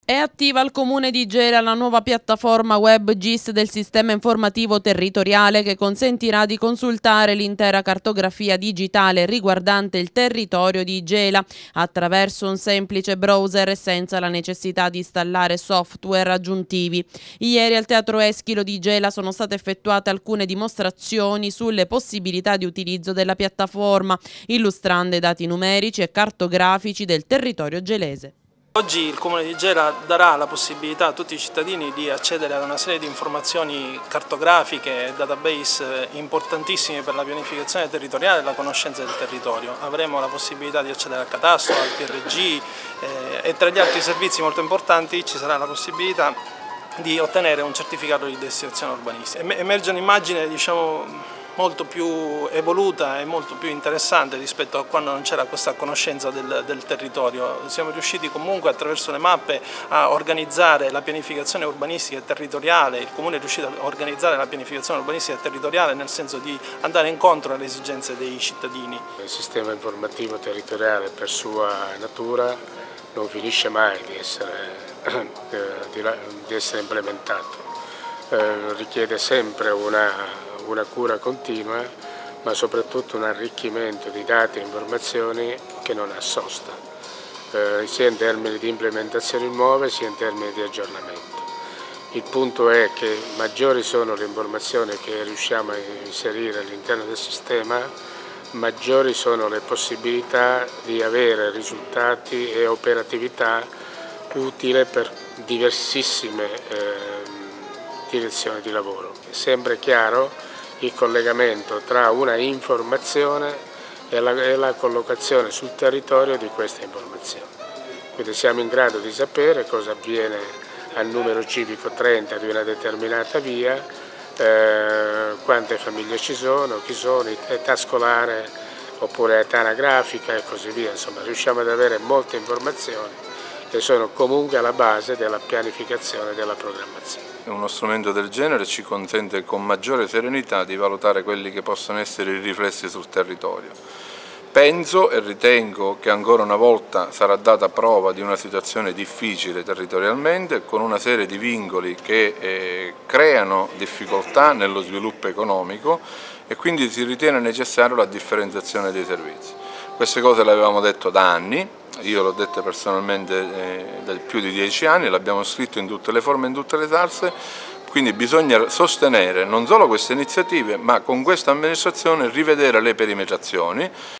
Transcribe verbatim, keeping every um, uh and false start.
È attiva al Comune di Gela la nuova piattaforma web G I S del Sistema Informativo Territoriale che consentirà di consultare l'intera cartografia digitale riguardante il territorio di Gela attraverso un semplice browser e senza la necessità di installare software aggiuntivi. Ieri al Teatro Eschilo di Gela sono state effettuate alcune dimostrazioni sulle possibilità di utilizzo della piattaforma, illustrando i dati numerici e cartografici del territorio gelese. Oggi il Comune di Gela darà la possibilità a tutti i cittadini di accedere ad una serie di informazioni cartografiche e database importantissimi per la pianificazione territoriale e la conoscenza del territorio. Avremo la possibilità di accedere al catasto, al P R G eh, e tra gli altri servizi molto importanti ci sarà la possibilità di ottenere un certificato di destinazione urbanistica. Emerge un'immagine, diciamo, molto più evoluta e molto più interessante rispetto a quando non c'era questa conoscenza del, del territorio. Siamo riusciti comunque attraverso le mappe a organizzare la pianificazione urbanistica e territoriale, il Comune è riuscito a organizzare la pianificazione urbanistica e territoriale nel senso di andare incontro alle esigenze dei cittadini. Il sistema informativo territoriale per sua natura non finisce mai di essere, di essere implementato, eh, richiede sempre una una cura continua, ma soprattutto un arricchimento di dati e informazioni che non ha sosta, eh, sia in termini di implementazioni nuove sia in termini di aggiornamento. Il punto è che maggiori sono le informazioni che riusciamo a inserire all'interno del sistema, maggiori sono le possibilità di avere risultati e operatività utile per diversissime eh, direzioni di lavoro. È sempre chiaro il collegamento tra una informazione e la, e la collocazione sul territorio di queste informazioni. Quindi siamo in grado di sapere cosa avviene al numero civico trenta di una determinata via, eh, quante famiglie ci sono, chi sono, età scolare oppure età anagrafica e così via. Insomma, riusciamo ad avere molte informazioni che sono comunque alla base della pianificazione e della programmazione. Uno strumento del genere ci consente con maggiore serenità di valutare quelli che possono essere i riflessi sul territorio. Penso e ritengo che ancora una volta sarà data prova di una situazione difficile territorialmente, con una serie di vincoli che eh, creano difficoltà nello sviluppo economico e quindi si ritiene necessaria la differenziazione dei servizi. Queste cose le avevamo detto da anni, io l'ho dette personalmente eh, da più di dieci anni, l'abbiamo scritto in tutte le forme, in tutte le salse, quindi bisogna sostenere non solo queste iniziative, ma con questa amministrazione rivedere le perimetrazioni.